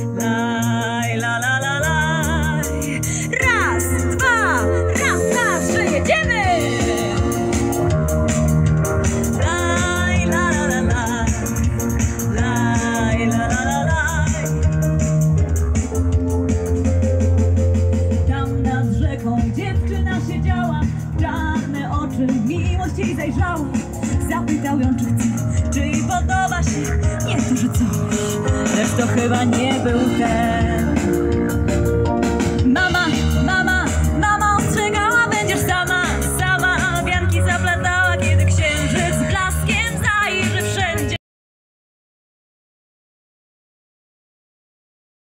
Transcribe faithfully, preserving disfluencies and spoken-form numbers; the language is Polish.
Laj, la, la, la, laj. Raz, dwa, raz, dwa, trzy, jedziemy! Laj, la, la, la, laj. Laj, la, la, la, laj. Tam nad rzeką dziewczyna siedziała, czarne oczy, miłość jej zajrzała. Zapytał ją, czy chce, czy jej podoba się. Nie to, że coś, lecz to chyba nie był ten.